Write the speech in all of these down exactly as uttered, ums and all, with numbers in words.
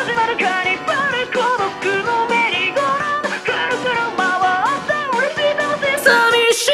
始まるカニバル孤独のメリーゴーラウンドくるくる回って嬉しい楽しい寂しい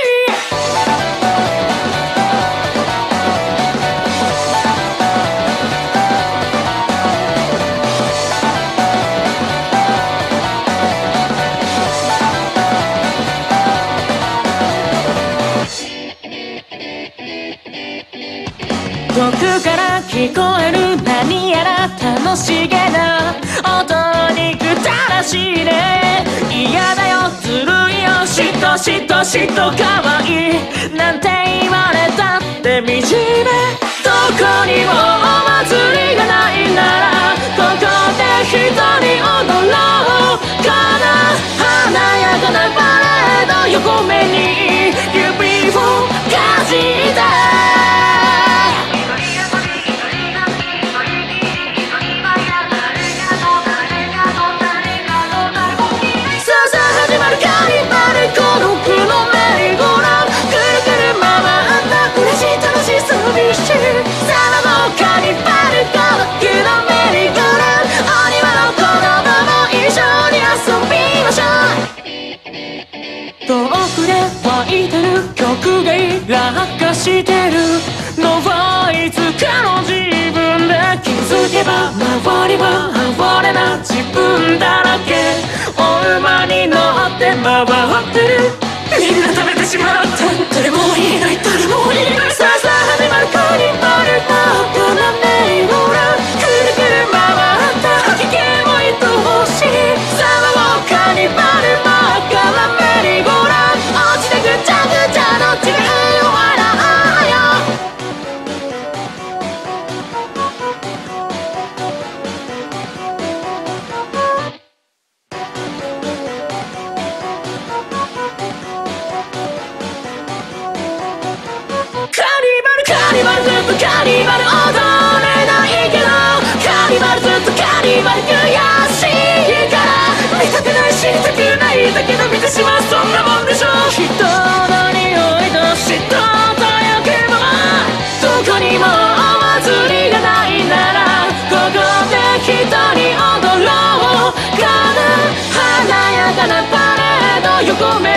遠くから聞こえる何やら楽しげな音にくたらしいね嫌だよずるいよ嫉妬嫉妬嫉妬かわいいなんて言われたって惨めどこにもお祭りがないならここで一人踊ろうかな華やかなパレード横目に指をかじって遠くで湧いてる曲が落下してるのはいつかの自分で気づけば周りは哀れな自分だらけお馬に乗って回ってるみんな食べてしまった誰もいない誰もいないさあさあ始まるカニバルバカなメリーゴーラウンドくるくる回った吐き気をいとほしいさあもうカニバルバカなメリーゴーラウンド落ちてぐちゃぐちゃの地面を笑うよカニバルカニバルずっとカニバル踊れないけどカニバルずっとカニバル悔しいから見たくない知りたくないだけど見てしまうそんなもんでしょ人の匂いと嫉妬と欲望どこにもお祭りがないならここで一人踊ろうかな華やかなパレード横目